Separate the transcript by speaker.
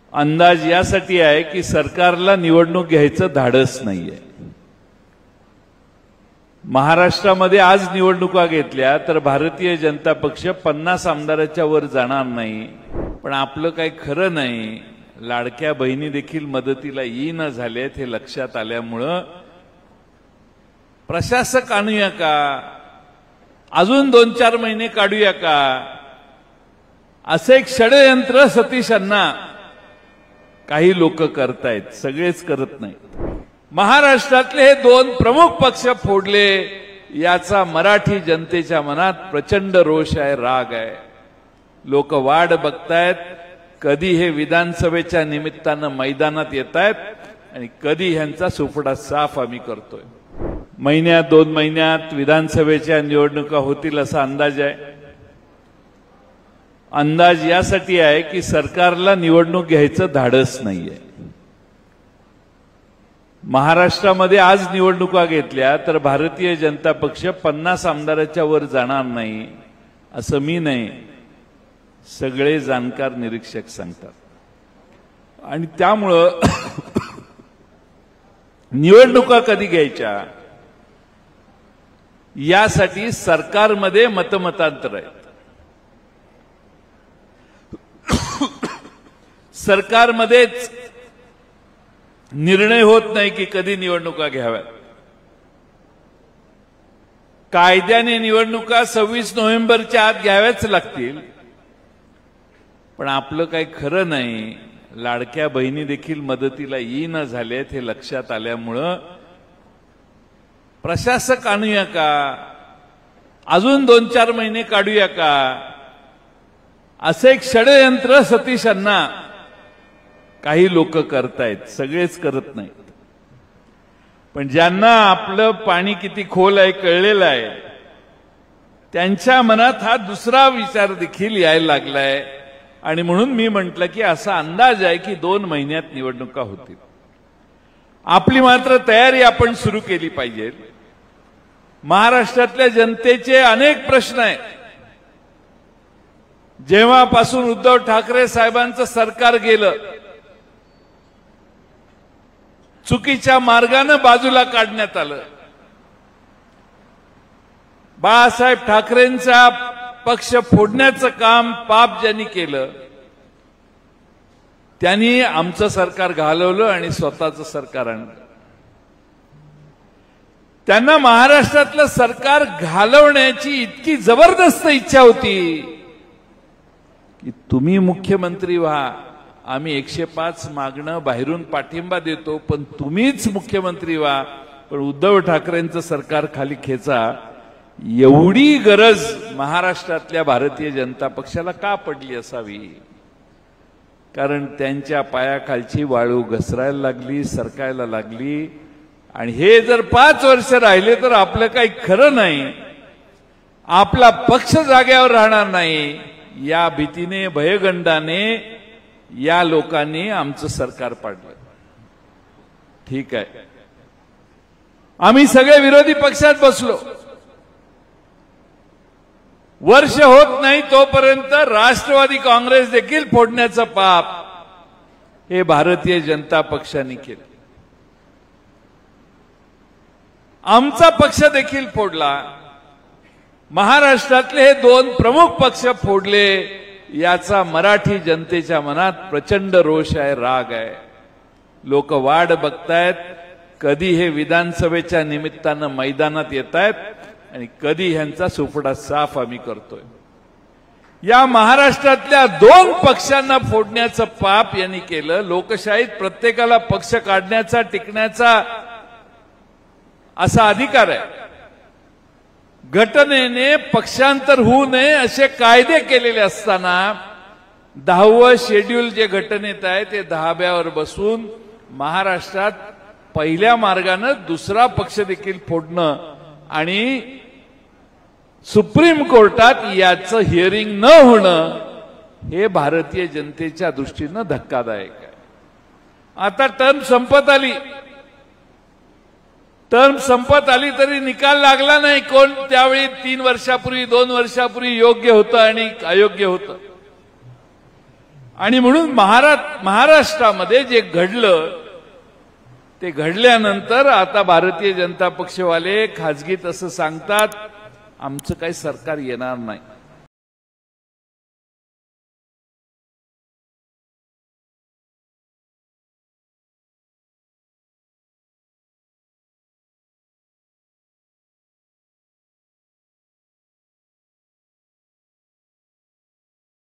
Speaker 1: अंदाज यासाठी आहे की सरकारला निवडणूक घ्यायचं धाडस नाहीये। महाराष्ट्रामध्ये आज निवडणुका घेतल्या तर भारतीय जनता पक्ष 50 आमदाराच्या वर जाणार नाही, पण आपलं काही खरं नाही। लाडक्या बहिणी देखील मदतीला येईना झालेत हे लक्षात आल्यामुळं प्रशासक आणूया का, अजून 2-4 महिने काढूया का, असं एक षडयंत्र सतीश अण्णा काही लोक करतायत, सगळेच करत नाहीत। महाराष्ट्रातले हे 2 प्रमुख पक्ष फोडले याचा मराठी जनतेच्या मनात प्रचंड रोष आहे, राग आहे। लोक वाट बघतायत कधी हे विधानसभेच्या निमित्तानं मैदानात येतायत आणि कधी ह्यांचा सुपडा साफ आम्ही करतोय। महिन्यात 2 महिन्यात विधानसभेच्या निवडणुका होतील असा अंदाज आहे। अंदाज यासाठी आहे की सरकारला निवडणूक घ्यायचं धाडस नाहीये। महाराष्ट्रामध्ये आज निवडणुका घेतल्या तर भारतीय जनता पक्ष 50 आमदाराच्या वर जाणार नाही असं मी नाही, सगळे जाणकार निरीक्षक सांगतात। आणि त्यामुळं निवडणुका कधी घ्यायच्या यासाठी सरकारमध्ये मतमतांतर आहेत। सरकारमध्येच निर्णय होत नाही की कधी निवडणुका घ्याव्यात। कायद्याने निवडणुका 26 नोव्हेंबरच्या आत घ्याव्याच लागतील, पण आपलं काही खरं नाही। लाडक्या बहिणी देखील मदतीला येईना झालेत हे लक्षात आल्यामुळं प्रशासक आणूया का, अजून 2-4 महिने काढूया का, असं एक षडयंत्र सतीश अण्णा काही लोक करतायत, सगळेच करत नाहीत। पण ज्यांना आपलं पाणी किती खोल आहे कळलेलं आहे त्यांच्या मनात हा दुसरा विचार देखील यायला लागलाय। आणि म्हणून मी म्हटलं की असा अंदाज आहे की 2 महिन्यात निवडणुका होतील। आपली मात्र तयारी आपण सुरू केली पाहिजे। महाराष्ट्रातल्या जनतेचे अनेक प्रश्न आहेत। जेव्हापासून उद्धव ठाकरे साहेबांचं सरकार गेलं, चुकीच्या मार्गाने बाजूला काढण्यात आलं। बाळासाहेब ठाकरेंचा पक्ष फोडण्याचं काम पाप ज्यांनी केलं त्यांनी आमचं सरकार घालवलं आणि स्वतःचं सरकार आणलं। त्यांना महाराष्ट्रातलं सरकार घालवण्याची इतकी जबरदस्त इच्छा होती की तुम्ही मुख्यमंत्री व्हा, आम्ही 105 मागणं बाहेरून पाठिंबा देतो, पण तुम्हीच मुख्यमंत्री व्हा, पण उद्धव ठाकरेंचं सरकार खाली खेचा। एवढी गरज महाराष्ट्रातल्या भारतीय जनता पक्षाला का पडली असावी? कारण त्यांच्या पायाखालची वाळू घसरायला लागली, सरकायला लागली। आणि हे जर 5 वर्ष राहिले तर आपलं काही खरं नाही, आपला पक्ष जाग्यावर राहणार नाही। या भीतीने, भयगंडाने या लोकांनी आमचं सरकार पाडलं। ठीक आहे, आम्ही सगळे विरोधी पक्षात बसलो। वर्ष होत नाही तोपर्यंत राष्ट्रवादी काँग्रेस देखील फोडण्याचं पाप हे भारतीय जनता पक्षाने केलं। आमचा पक्ष देखील फोडला। महाराष्ट्रातले हे 2 प्रमुख पक्ष फोडले याचा मराठी जनतेच्या मनात प्रचंड रोष आहे, राग आहे। लोक वाट बघतायत कधी हे विधानसभेच्या निमित्तानं मैदानात येतायत आणि कधी ह्यांचा सुपडा साफ आम्ही करतोय। या महाराष्ट्रातल्या 2 पक्षांना फोडण्याचं पाप यांनी केलं। लोकशाहीत प्रत्येकाला पक्ष काढण्याचा, टिकण्याचा असा अधिकार आहे। घटनेने पक्षांतर होऊ नये असे कायदे केलेले असताना 10वं शेड्यूल जे घटनेत आहे ते 10व्यावर बसून महाराष्ट्रात पहिल्या मार्गाने दुसरा पक्ष देखील फोडणं आणि सुप्रीम कोर्टात याचं हिअरिंग न होणं हे भारतीय जनतेच्या दृष्टीने धक्कादायक आहे। आता टर्म संपत आली तरी निकाल लागला नाही कोण त्यावेळी 3 वर्षापूर्वी 2 वर्षापूर्वी योग्य होतं आणि अयोग्य होतं। आणि म्हणून महाराष्ट्रामध्ये जे घडलं ते घडल्यानंतर आता भारतीय जनता पक्षवाले खाजगीत असं सांगतात आमचं काही सरकार येणार नाही.